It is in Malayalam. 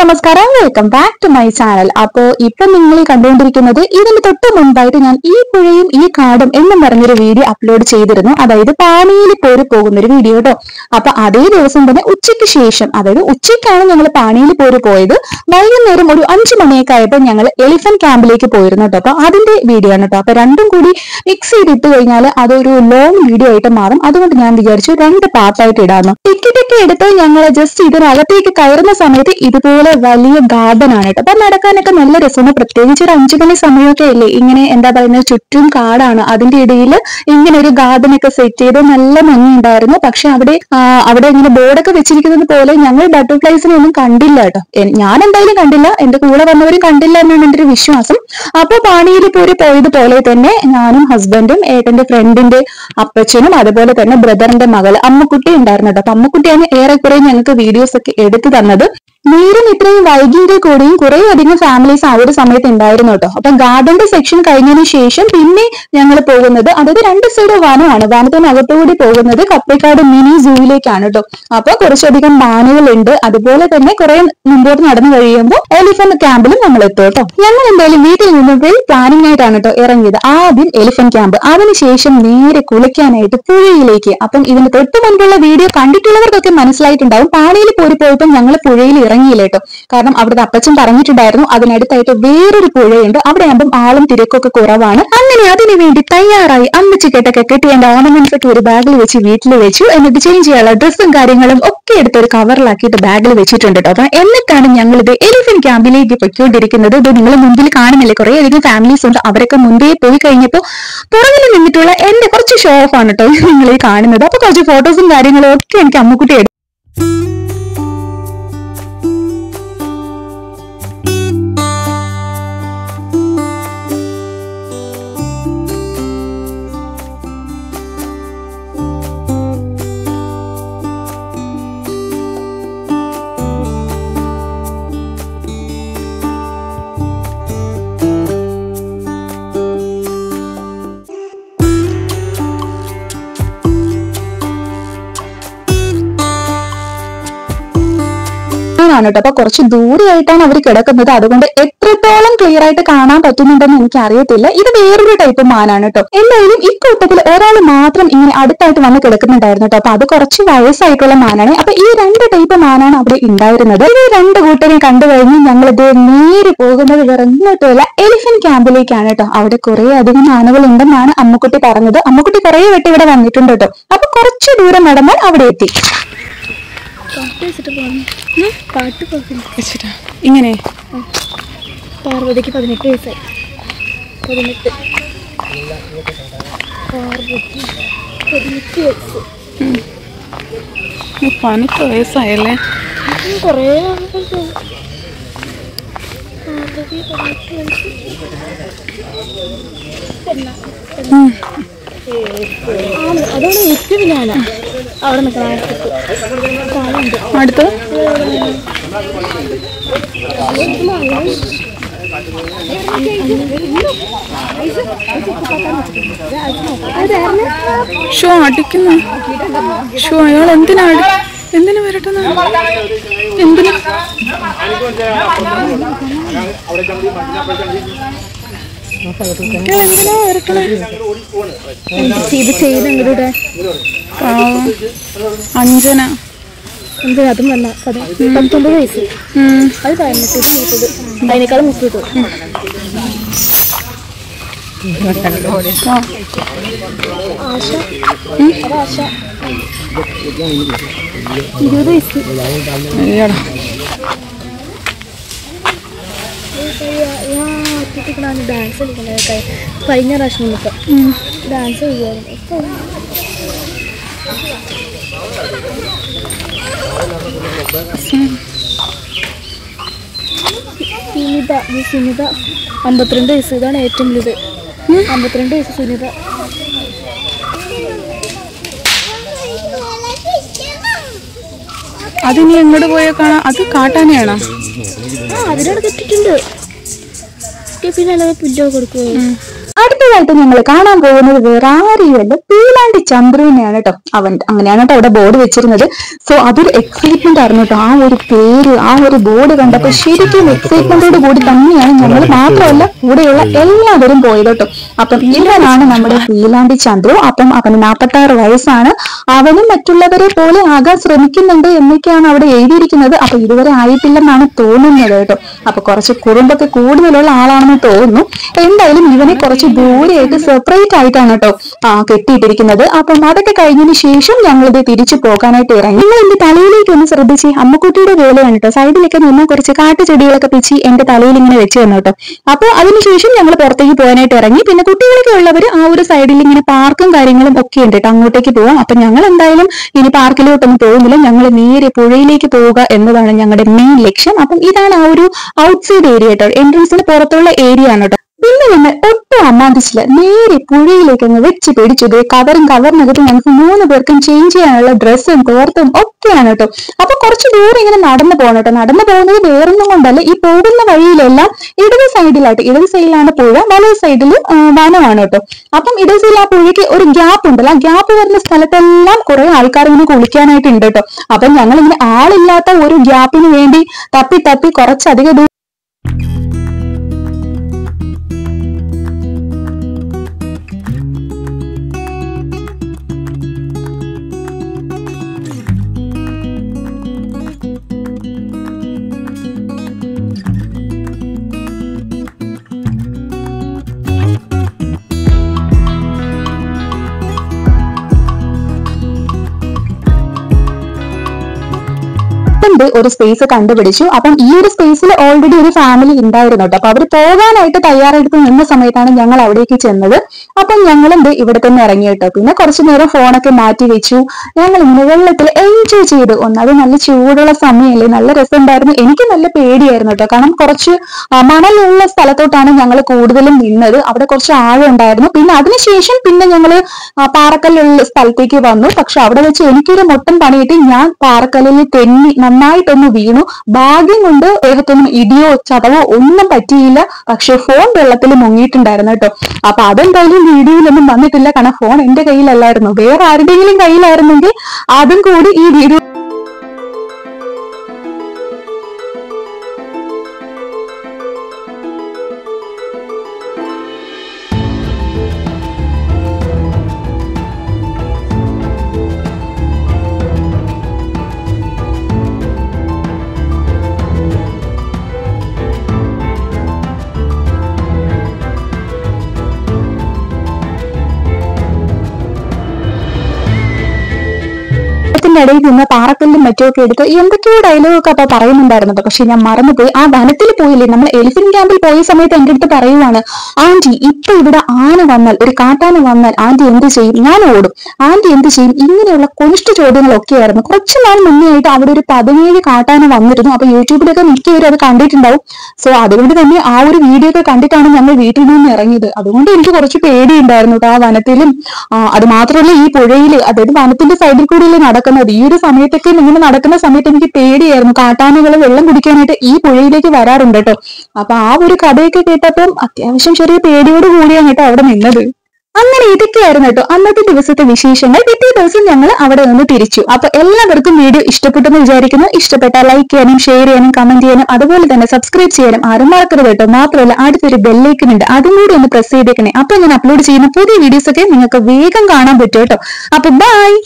നമസ്കാരം, welcome back to my channel. അപ്പോ ഇപ്പൊ നിങ്ങൾ കണ്ടുകൊണ്ടിരിക്കുന്നത് ഇതിന് തൊട്ട് മുൻപായിട്ട് ഞാൻ ഈ പുഴയും ഈ കാടും എന്നും പറഞ്ഞൊരു വീഡിയോ അപ്ലോഡ് ചെയ്തിരുന്നു. അതായത് പാണിയിൽ പോര് പോകുന്ന ഒരു വീഡിയോ കേട്ടോ. അപ്പൊ അതേ ദിവസം തന്നെ ഉച്ചയ്ക്ക് ശേഷം, അതായത് ഉച്ചയ്ക്കാണ് ഞങ്ങൾ പാണിയിൽ പോര് പോയത്. വൈകുന്നേരം ഒരു 5 മണിയൊക്കെ ആയപ്പോൾ ഞങ്ങൾ എലിഫന്റ് ക്യാമ്പിലേക്ക് പോയിരുന്നു കേട്ടോ. അപ്പൊ അതിന്റെ വീഡിയോ ആണ് കേട്ടോ. അപ്പൊ രണ്ടും കൂടി മിക്സ് ചെയ്തിട്ട് കഴിഞ്ഞാൽ അതൊരു ലോങ് വീഡിയോ ആയിട്ട് മാറും. അതുകൊണ്ട് ഞാൻ വിചാരിച്ചു 2 പാർട്ടായിട്ട് ഇടാന്നു. ടിക്കറ്റ് ഒക്കെ എടുത്ത് ഞങ്ങൾ ജസ്റ്റ് ഇതിനകത്തേക്ക് കയറുന്ന സമയത്ത് ഇതുപോലെ വലിയ ഗാർഡൻ ആണ് കേട്ടോ. അപ്പൊ നടക്കാനൊക്കെ നല്ല രസമാണ്. പ്രത്യേകിച്ച് ഒരു 5 മണി സമയമൊക്കെ അല്ലേ, ഇങ്ങനെ എന്താ പറയുന്നത്, ചുറ്റും കാടാണ്, അതിന്റെ ഇടയിൽ ഇങ്ങനെ ഒരു ഗാർഡൻ ഒക്കെ സെറ്റ് ചെയ്ത് നല്ല ഭംഗിയുണ്ടായിരുന്നു. പക്ഷെ അവിടെ ഇങ്ങനെ ബോർഡൊക്കെ വെച്ചിരിക്കുന്നത് പോലെ ഞങ്ങൾ ബട്ടർഫ്ലൈസിനെ ഒന്നും കണ്ടില്ല കേട്ടോ. ഞാൻ എന്തായാലും കണ്ടില്ല, എന്റെ കൂടെ വന്നവരും കണ്ടില്ല എന്നാണ് എന്റെ ഒരു വിശ്വാസം. അപ്പൊ പാണിയിൽ പോയതുപോലെ തന്നെ ഞാനും ഹസ്ബൻഡും ഏട്ടന്റെ ഫ്രണ്ടിന്റെ അപ്പച്ചനും അതുപോലെ തന്നെ ബ്രദറിന്റെ മകൾ അമ്മക്കുട്ടി ഉണ്ടായിരുന്നു കേട്ടോ. അപ്പൊ അമ്മക്കുട്ടിയാണ് ഏറെക്കുറെ ഞങ്ങൾക്ക് വീഡിയോസ് ഒക്കെ എടുത്തു തന്നത്. നേരം ഇത്രയും വൈകിയെങ്കിൽ കൂടിയും കുറെ അധികം ഫാമിലീസ് ആ ഒരു സമയത്ത് ഉണ്ടായിരുന്നു കേട്ടോ. അപ്പൊ ഗാർഡന്റെ സെക്ഷൻ കഴിഞ്ഞതിന് ശേഷം പിന്നെ ഞങ്ങൾ പോകുന്നത്, അതായത് 2 സൈഡ് വനമാണ്, വനത്തിനകത്തുകൂടി പോകുന്നത് കപ്പേക്കാട് മിനി സൂവിലേക്കാണ് കേട്ടോ. അപ്പൊ കുറച്ചധികം മാനുകളുണ്ട്. അതുപോലെ തന്നെ കുറെ മുമ്പോട്ട് നടന്നു കഴിയുമ്പോൾ എലിഫന്റ് ക്യാമ്പിലും നമ്മൾ എത്തും കേട്ടോ. ഞങ്ങൾ എന്തായാലും വീട്ടിൽ നിന്ന് വെൽ പ്ലാനിംഗ് ആയിട്ടാണ് കേട്ടോ ഇറങ്ങിയത്. ആദ്യം എലിഫന്റ് ക്യാമ്പ്, അതിനുശേഷം നേരെ കുളിക്കാനായിട്ട് പുഴയിലേക്ക്. അപ്പം ഇതിന് തൊട്ട് മുൻപുള്ള വീഡിയോ കണ്ടിട്ടുള്ളവർക്കൊക്കെ മനസ്സിലായിട്ടുണ്ടാവും, പാണിയിൽ പോയപ്പോൾ ഞങ്ങൾ പുഴയിൽ ഇറങ്ങിയില്ല കേട്ടോ. കാരണം അവിടുത്തെ അപ്പച്ചൻ പറഞ്ഞിട്ടുണ്ടായിരുന്നു അതിനടുത്തായിട്ട് വേറൊരു പുഴയുണ്ട്, അവിടെ ആകുമ്പോൾ ആളും തിരക്കൊക്കെ കുറവാണ്. അങ്ങനെ അതിനു വേണ്ടി തയ്യാറായി അമ്മച്ചി കേട്ടൊക്കെ കെട്ടി എന്റെ ഓർണമെന്റ്സ് ഒക്കെ ഒരു ബാഗിൽ വെച്ച് വീട്ടിൽ വെച്ചു. എന്നിട്ട് ചേഞ്ച് ചെയ്യാനുള്ള ഡ്രസ്സും കാര്യങ്ങളും ഒക്കെ എടുത്ത് ഒരു കവറിലാക്കിയിട്ട് ബാഗിൽ വെച്ചിട്ടുണ്ട് കേട്ടോ. അപ്പൊ എന്നിട്ടാണ് ഞങ്ങൾ ഇത് എലിഫന്റ് ക്യാമ്പിലേക്ക് പൊയ്ക്കൊണ്ടിരിക്കുന്നത്. ഇത് നിങ്ങൾ മുമ്പിൽ കാണുന്നില്ലേ, കുറെ അധികം ഫാമിലീസ് ഉണ്ട്. അവരൊക്കെ മുൻപേ പോയി കഴിഞ്ഞപ്പോൾ പുറകിൽ നിന്നിട്ടുള്ള എന്റെ കുറച്ച് ഷോ ഓഫ് ആണ് കേട്ടോ നിങ്ങൾ ഈ കാണുന്നത്. അപ്പൊ കുറച്ച് ഫോട്ടോസും കാര്യങ്ങളും ഒക്കെ എനിക്ക് അമ്മക്കുട്ടി എടുത്തു. കേട്ടോ. അപ്പൊ കുറച്ച് ദൂരെയായിട്ടാണ് അവർ കിടക്കുന്നത്. അതുകൊണ്ട് എത്രത്തോളം ക്ലിയർ ആയിട്ട് കാണാൻ പറ്റുന്നുണ്ടെന്ന് എനിക്ക് അറിയത്തില്ല. ഇത് വേറൊരു ടൈപ്പ് മാനാണ് കേട്ടോ. എന്തായാലും ഇക്കൂട്ടത്തിൽ ഒരാൾ മാത്രം ഇങ്ങനെ അടുത്തായിട്ട് വന്ന് കിടക്കുന്നുണ്ടായിരുന്നു കേട്ടോ. അപ്പൊ അത് കുറച്ച് വയസ്സായിട്ടുള്ള മാനാണ്. അപ്പൊ ഈ 2 ടൈപ്പ് മാനാണ് അവിടെ ഉണ്ടായിരുന്നത്. ഈ 2 കൂട്ടരെ കണ്ടു കഴിഞ്ഞ് ഞങ്ങൾ ഇത് നേരെ പോകുന്നത് ഇറങ്ങിയിട്ടുള്ള എലിഫന്റ് ക്യാമ്പിലേക്കാണ് കേട്ടോ. അവിടെ കുറെ അധികം മാനുകൾ ഉണ്ടെന്നാണ് അമ്മക്കുട്ടി പറഞ്ഞത്. അമ്മക്കുട്ടി കുറെ വെട്ടി ഇവിടെ വന്നിട്ടുണ്ട് കേട്ടോ. അപ്പൊ കുറച്ച് ദൂരം നടന്നാൽ അവിടെ എത്തി. ഇങ്ങനെ പാർവതിക്ക് 18 വയസ്സായി. 18 വയസ്സായല്ലേ. കൊറേ അതാണ് ഏറ്റവും ഞാനാ അവിടെ നിൽക്കണം. അടുത്ത് ഷോ അടിക്കുന്ന ഷോ. അയാൾ എന്തിനാ വരട്ടുന്ന, എന്തിനാ ചെയ്തങ്ങളുടെ അഞ്ജന അതും വന്ന 19 വയസ്സ്. അത് 18 മൂത്തത്, അതിനേക്കാളും മൂത്തത്. ആശ 20 വയസ്സ്. ഡാൻസ് കളിക്കണ കഴിഞ്ഞ പ്രാവശ്യം നമുക്ക് ഡാൻസ് ചെയ്യുമായിരുന്നു. സുനിത 52 വയസ്സ്. ഇതാണ് ഏറ്റവും വലുത്. 52 വയസ്സ് സുനിത. അതിനി എങ്ങോട്ട് പോയാൽ കാണാം. അത് കാട്ടാനെയാണോ? അതിനോട് കെട്ടിട്ടുണ്ട്. പിന്നെ അല്ലാതെ പുല്ലൊക്കെ കൊടുക്കുമോ? അടുത്തതായിട്ട് ഞങ്ങൾ കാണാൻ പോകുന്നത് വേറെ ആരെയല്ല, പീലാണ്ടി ചന്ദ്രുവിനെയാണ് കേട്ടോ. അങ്ങനെയാണ് കേട്ടോ അവിടെ ബോർഡ് വെച്ചിരുന്നത്. സോ അതൊരു എക്സൈറ്റ്മെന്റ് ആയിരുന്നു കേട്ടോ. ആ ഒരു പേര്, ആ ഒരു ബോർഡ് കണ്ടപ്പോൾ ശരിക്കും എക്സൈറ്റ്മെന്റോട് കൂടി തന്നെയാണ് ഞങ്ങൾ മാത്രമല്ല കൂടെയുള്ള എല്ലാവരും പോയത് കേട്ടോ. അപ്പം ഇവനാണ് നമ്മുടെ പീലാണ്ടി ചന്ദ്രു. അപ്പം അവന് 46 വയസ്സാണ്. അവനും മറ്റുള്ളവരെ പോലെ ആകാൻ ശ്രമിക്കുന്നുണ്ട് എന്നൊക്കെയാണ് അവിടെ എഴുതിയിരിക്കുന്നത്. അപ്പൊ ഇതുവരെ ആയിട്ടില്ലെന്നാണ് തോന്നുന്നത് കേട്ടോ. അപ്പൊ കുറച്ച് കുറുമ്പൊക്കെ കൂടുതലുള്ള ആളാണെന്ന് തോന്നുന്നു. എന്തായാലും ഇവനെ കുറച്ച് ദൂരെയായിട്ട് സെപ്പറേറ്റ് ആയിട്ടാണ് കേട്ടോ കെട്ടിയിട്ടിരിക്കുന്നത്. അപ്പം അതൊക്കെ കഴിഞ്ഞതിന് ശേഷം ഞങ്ങളിത് തിരിച്ചു പോകാനായിട്ട് ഇറങ്ങി. നിങ്ങൾ എന്റെ തലയിലേക്ക് ഒന്ന് ശ്രദ്ധിച്ച്, അമ്മക്കുട്ടിയുടെ വേലയാണ് കേട്ടോ. സൈഡിലൊക്കെ നിന്ന് കുറച്ച് കാട്ടുചെടികളൊക്കെ പിച്ചി എന്റെ തലയിൽ ഇങ്ങനെ വെച്ച് തന്നു കേട്ടോ. അപ്പൊ അതിനുശേഷം ഞങ്ങൾ പുറത്തേക്ക് പോകാനായിട്ട് ഇറങ്ങി. പിന്നെ കുട്ടികളൊക്കെ ഉള്ളവർ ആ ഒരു സൈഡിൽ ഇങ്ങനെ പാർക്കും കാര്യങ്ങളും ഒക്കെ ഉണ്ട് കേട്ടോ. അങ്ങോട്ടേക്ക് പോവാം. അപ്പൊ ഞങ്ങൾ എന്തായാലും ഇനി പാർക്കിലോട്ടൊന്നും പോകുന്നില്ല. ഞങ്ങൾ നേരെ പുഴയിലേക്ക് പോവുക എന്നതാണ് ഞങ്ങളുടെ മെയിൻ ലക്ഷ്യം. അപ്പം ഇതാണ് ആ ഒരു ഔട്ട്സൈഡ് ഏരിയ കേട്ടോ. എൻട്രൻസിന് പുറത്തുള്ള ഏരിയ ആണ് കേട്ടോ. പിന്നെ ഞങ്ങൾ ഒട്ടും അമ്മാന്തിച്ചില്ല, നേരെ പുഴയിലേക്ക് അങ്ങ് വെച്ച് പിടിച്ചത്. കവറിനകത്ത് ഞങ്ങൾക്ക് 3 പേർക്കും ചേഞ്ച് ചെയ്യാനുള്ള ഡ്രസ്സും തോർത്തും ഒക്കെയാണ് കേട്ടോ. അപ്പൊ കുറച്ച് ദൂരം ഇങ്ങനെ നടന്നു പോകണം കേട്ടോ. നടന്നു പോകുന്നത് വേറൊന്നും കൊണ്ടല്ല, ഈ പോകുന്ന വഴിയിലെല്ലാം ഇടത് സൈഡിലാണ് പുഴ, വലത് സൈഡിൽ വനമാണ് കേട്ടോ. അപ്പം ഇടത് സൈഡിൽ ആ പുഴയ്ക്ക് ഒരു ഗ്യാപ്പ് ഉണ്ടല്ലോ. ആ ഗ്യാപ്പ് വരുന്ന സ്ഥലത്തെല്ലാം കുറെ ആൾക്കാർ ഇങ്ങനെ കുളിക്കാനായിട്ട് ഉണ്ട് കേട്ടോ. അപ്പം ഞങ്ങൾ ഇങ്ങനെ ആളില്ലാത്ത ഒരു ഗ്യാപ്പിന് വേണ്ടി തപ്പി കുറച്ചധികം ദൂരം ഒരു സ്പേസ് കണ്ടുപിടിച്ചു. അപ്പം ഈ ഒരു സ്പേസിൽ ഓൾറെഡി ഒരു ഫാമിലി ഉണ്ടായിരുന്നു കേട്ടോ. അപ്പൊ അവർ പോകാനായിട്ട് തയ്യാറെടുത്ത് നിന്ന സമയത്താണ് ഞങ്ങൾ അവിടേക്ക് ചെന്നത്. അപ്പം ഞങ്ങൾ ഇവിടെ തന്നെ ഇറങ്ങി കേട്ടോ. പിന്നെ കുറച്ചു നേരം ഫോണൊക്കെ മാറ്റി വെച്ചു. ഞങ്ങൾ ഇങ്ങനെ വെള്ളത്തിൽ എൻജോയ് ചെയ്തു. അത് നല്ല ചൂടുള്ള സമയമല്ലേ, നല്ല രസമുണ്ടായിരുന്നു. എനിക്ക് നല്ല പേടിയായിരുന്നു കേട്ടോ. കാരണം കുറച്ച് മണലുള്ള സ്ഥലത്തോട്ടാണ് ഞങ്ങൾ കൂടുതലും നിന്നത്. അവിടെ കുറച്ച് ആഴം ഉണ്ടായിരുന്നു. പിന്നെ അതിനുശേഷം പിന്നെ ഞങ്ങൾ പാറക്കല്ലുള്ള സ്ഥലത്തേക്ക് വന്നു. പക്ഷെ അവിടെ വെച്ച് എനിക്കൊരു മൊട്ടൻ പണി കിട്ടി. ഞാൻ പാറക്കല്ലിൽ തെന്നി നന്നായിട്ടൊന്ന് വീണു. ഭാഗ്യം കൊണ്ട് ദേഹത്തൊന്നും ഇടിയോ ചതവോ ഒന്നും പറ്റിയില്ല. പക്ഷെ ഫോൺ വെള്ളത്തിൽ മുങ്ങിയിട്ടുണ്ടായിരുന്നു കേട്ടോ. അപ്പൊ അതെന്തായാലും വീഡിയോയിലൊന്നും വന്നിട്ടില്ല. കാരണം ഫോൺ എന്റെ കയ്യിലല്ലായിരുന്നു, വേറെ ആരുടെയെങ്കിലും കയ്യിലായിരുന്നെങ്കിൽ അതും കൂടി ഈ വീഡിയോ ഇടയിൽ നിന്ന് പാറക്കല്ലും മറ്റുമൊക്കെ എടുത്ത് എന്തൊക്കെയോ ഡയലോഗൊക്കെ അപ്പൊ പറയുന്നുണ്ടായിരുന്നത്. പക്ഷെ ഞാൻ മറന്നുപോയി. ആ വനത്തിൽ പോയില്ലേ, നമ്മൾ എലിഫന്റ് ക്യാമ്പിൽ പോയ സമയത്ത് എന്റെ അടുത്ത് പറയുവാണ്, ആന്റി ഇപ്പൊ ഇവിടെ ആന വന്നാൽ, ഒരു കാട്ടാന വന്നാൽ ആന്റി എന്ത് ചെയ്യും? ഞാൻ ഓടും. ആന്റി എന്ത് ചെയ്യും? ഇങ്ങനെയുള്ള കൊനിഷ്ഠ ചോദ്യങ്ങളൊക്കെ ആയിരുന്നു. കുറച്ചു നാൾ മുന്നേ ആയിട്ട് അവിടെ ഒരു 17 കാട്ടാന വന്നിരുന്നു. അപ്പൊ യൂട്യൂബിലൊക്കെ മിക്കവരും അത് കണ്ടിട്ടുണ്ടാവും. സോ അതുകൊണ്ട് തന്നെ ആ ഒരു വീഡിയോ ഒക്കെ കണ്ടിട്ടാണ് ഞങ്ങൾ വീട്ടിൽ നിന്ന് ഇറങ്ങിയത്. അതുകൊണ്ട് എനിക്ക് കുറച്ച് പേടിയുണ്ടായിരുന്നു ആ വനത്തിലും. അത് മാത്രമല്ല ഈ പുഴയിൽ, അതായത് വനത്തിന്റെ സൈഡിൽ കൂടിയല്ലേ നടക്കുന്നത്. ഈ ഒരു സമയത്തൊക്കെ ഇങ്ങനെ നടക്കുന്ന സമയത്ത് എനിക്ക് പേടിയായിരുന്നു. കാട്ടാനകൾ വെള്ളം കുടിക്കാനായിട്ട് ഈ പുഴയിലേക്ക് വരാറുണ്ട് കേട്ടോ. അപ്പൊ ആ ഒരു കഥയൊക്കെ കേട്ടപ്പം അത്യാവശ്യം ചെറിയ പേടിയോട് കൂടിയാണ് കേട്ടോ അവിടെ നിന്നത്. അങ്ങനെ ഇതൊക്കെയായിരുന്നു കേട്ടോ അന്നത്തെ ദിവസത്തെ വിശേഷങ്ങൾ. പിറ്റേ ദിവസം ഞങ്ങൾ അവിടെ നിന്ന് തിരിച്ചു. അപ്പൊ എല്ലാവർക്കും വീഡിയോ ഇഷ്ടപ്പെട്ടെന്ന് വിചാരിക്കുന്നു. ഇഷ്ടപ്പെട്ടാൽ ലൈക്ക് ചെയ്യാനും ഷെയർ ചെയ്യാനും കമന്റ് ചെയ്യാനും അതുപോലെ തന്നെ സബ്സ്ക്രൈബ് ചെയ്യാനും ആരും മറക്കരുത് കേട്ടോ. മാത്രമല്ല അടുത്തൊരു ബെല്ലൈക്കൺ ഉണ്ട്, അതും കൂടി ഒന്ന് പ്രസ് ചെയ്തേക്കണേ. അപ്പൊ ഞാൻ അപ്ലോഡ് ചെയ്യുന്ന പുതിയ വീഡിയോസ് ഒക്കെ നിങ്ങൾക്ക് വേഗം കാണാൻ പറ്റും കേട്ടോ. അപ്പൊ ബൈ.